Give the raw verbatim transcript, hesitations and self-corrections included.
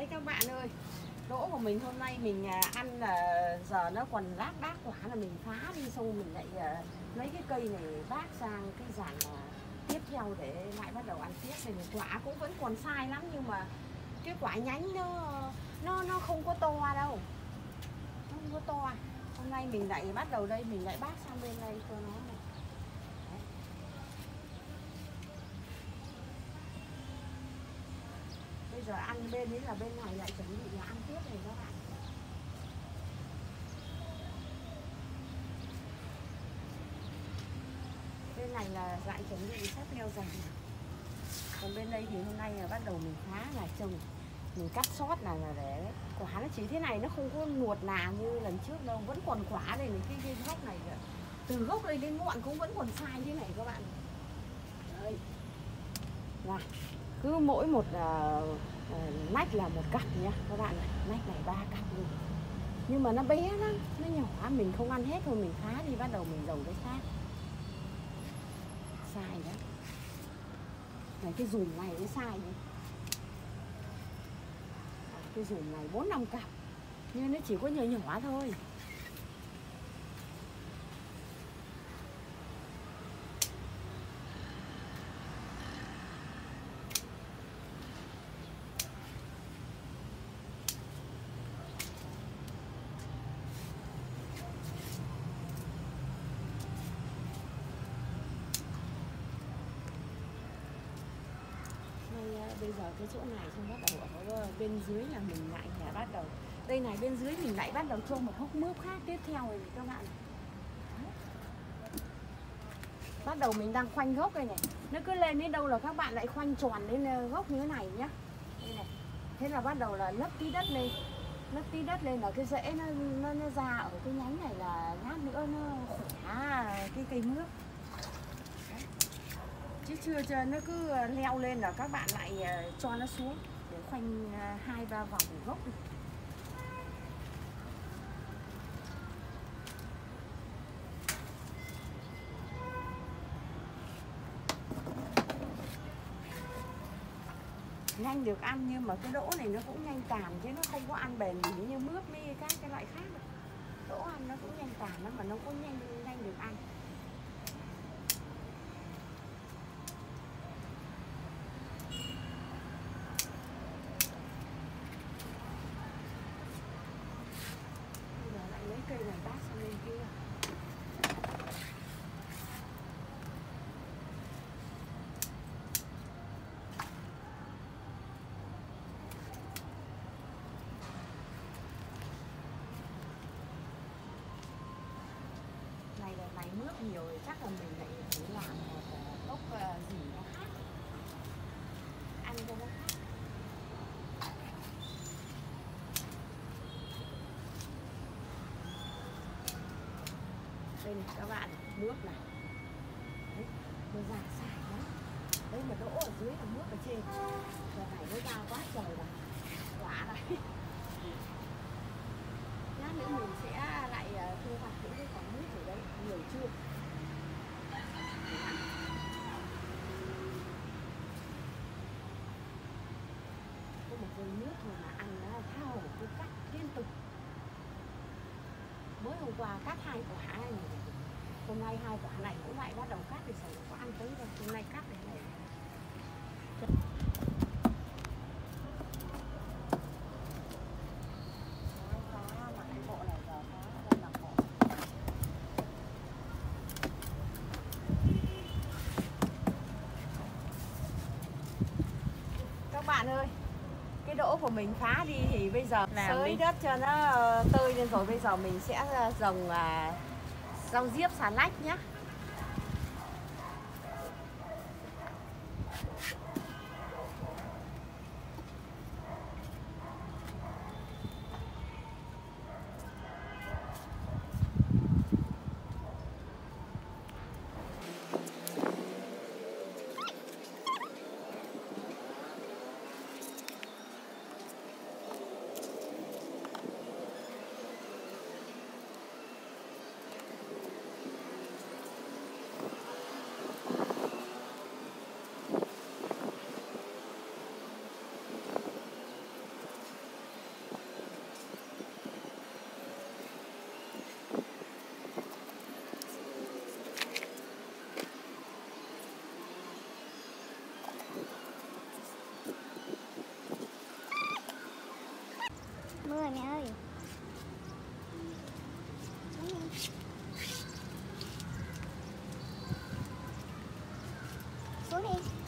Đấy các bạn ơi, đỗ của mình hôm nay mình ăn là giờ nó còn lác đác quả là mình phá đi, xong mình lại lấy cái cây này vác sang cái giàn tiếp theo để lại bắt đầu ăn tiếp. Thì quả cũng vẫn còn sai lắm, nhưng mà cái quả nhánh nó nó nó không có to đâu, nó không có to. Hôm nay mình lại bắt đầu đây, mình lại bác sang bên đây cho nó này. Bây giờ ăn bên ấy là bên này lại chuẩn bị là ăn tiếp này các bạn. Bên này là lại chuẩn bị sắp leo dần. Còn bên đây thì hôm nay là bắt đầu mình phá là trồng, mình cắt sót là, là để quả nó chỉ thế này, nó không có nuột nà như lần trước đâu, vẫn còn quả đây này, cái, cái gốc này từ gốc đây đến ngọn cũng vẫn còn sai thế này các bạn. Đấy. Là cứ mỗi một uh, uh, nách là một cặp nhá các bạn này, nách này ba cặp luôn. Nhưng mà nó bé lắm, nó nhỏ, mình không ăn hết thôi, mình phá đi, bắt đầu mình trồng cái khác. Sai đấy. Này cái dùm này cái sai đấy. Cái dùm này bốn năm cặp, nhưng nó chỉ có nhỏ nhỏ thôi. Bây giờ cái chỗ này xong bắt đầu ở bên dưới là mình lại là bắt đầu đây này, bên dưới mình lại bắt đầu cho một hốc mướp khác tiếp theo rồi các bạn. Đấy. Bắt đầu mình đang khoanh gốc đây này, nó cứ lên đến đâu là các bạn lại khoanh tròn lên gốc như thế này nhá. Đây này. Thế là bắt đầu là lấp tí đất lên, lấp tí đất lên là cái rễ nó nó, nó ra ở cái nhánh này là lát nữa nó khỏe cái cây mướp. Chứ chưa cho nó cứ leo lên là các bạn lại cho nó xuống để khoanh hai ba vòng gốc đi. Nhanh được ăn, nhưng mà cái đỗ này nó cũng nhanh tàn, chứ nó không có ăn bền bỉ như mướp với các cái loại khác. Đỗ ăn nó cũng nhanh tàn lắm, mà nó cũng nhanh nhanh được ăn. Cây này bác sang bên kia. Này là này mướp nhiều thì chắc là mình lại phải làm một gốc gì nó khác, ăn cho nó khác. Đây này các bạn, mướp này. Đấy, nó già sai lắm. Đấy mà đỗ ở dưới là mướp ở trên. Giờ này nó ra quá trời rồi. Quả này. Lát nữa mình sẽ lại thu hoạch những cái quả mướp ở đây, nhiều chưa. Có một cây nước thôi mà ăn nó thao một cái cắt liên tục. Mới hôm qua cắt hai quả này, hôm nay hai quả này cũng lại bắt đầu cắt thì sợ có ăn tới đâu. Hôm nay cắt cái này. Các bạn ơi, cái đỗ của mình phá đi thì bây giờ xới đất cho nó tơi lên rồi. Bây giờ mình sẽ trồng rau diếp xà lách nhé. xuống đi.